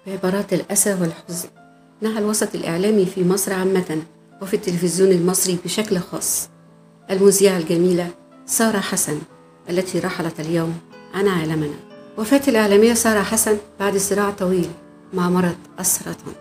بعبارات الأسى والحزن نهى الوسط الإعلامي في مصر عامة وفي التلفزيون المصري بشكل خاص المذيعة الجميلة سارة حسن التي رحلت اليوم عن عالمنا. وفاة الإعلامية سارة حسن بعد صراع طويل مع مرض السرطان.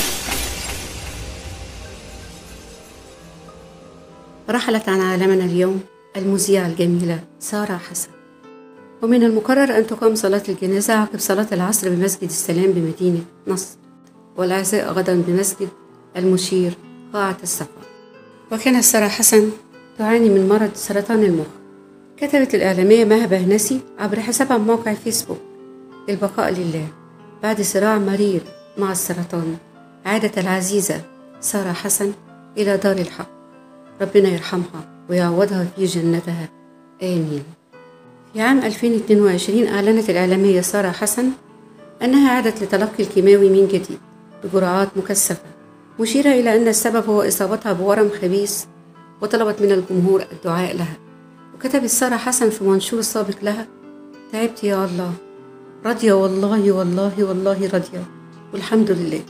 رحلت عن عالمنا اليوم المذيعة الجميلة سارة حسن، ومن المقرر أن تقام صلاة الجنازة عقب صلاة العصر بمسجد السلام بمدينة نصر، والعزاء غدا بمسجد المشير قاعة السفر. وكانت سارة حسن تعاني من مرض سرطان المخ. كتبت الإعلامية مها بهنسي عبر حسابها بموقع فيسبوك: البقاء لله، بعد صراع مرير مع السرطان عادت العزيزة سارة حسن إلى دار الحق، ربنا يرحمها ويعوضها في جنتها آمين. في عام 2022 أعلنت الإعلامية سارة حسن أنها عادت لتلقي الكيماوي من جديد بجرعات مكثفة، مشيرة إلى أن السبب هو إصابتها بورم خبيث، وطلبت من الجمهور الدعاء لها. وكتبت سارة حسن في منشور سابق لها: تعبت يا الله، راضية والله والله والله راضية والحمد لله.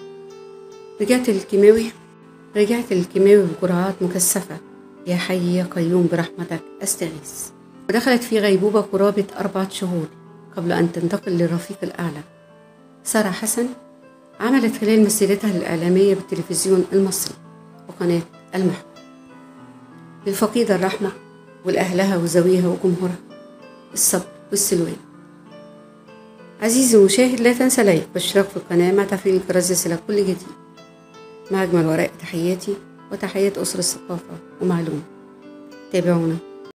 رجعت للكيماوي بجرعات مكثفة، يا حي يا قيوم برحمتك أستغيث. ودخلت في غيبوبة قرابة 4 شهور قبل أن تنتقل للرفيق الأعلى. سارة حسن عملت خلال مسيرتها الإعلامية بالتلفزيون المصري وقناة المحور للفقيدة الرحمة ولأهلها وزويها وجمهورها الصبر والسلوان. عزيزي المشاهد، لا تنسى لايك واشتراك في القناة مع تفعيل الجرس ليصلك كل جديد. مع أجمل ورق تحياتي وتحيات أسرة الثقافة ومعلومة. تابعونا.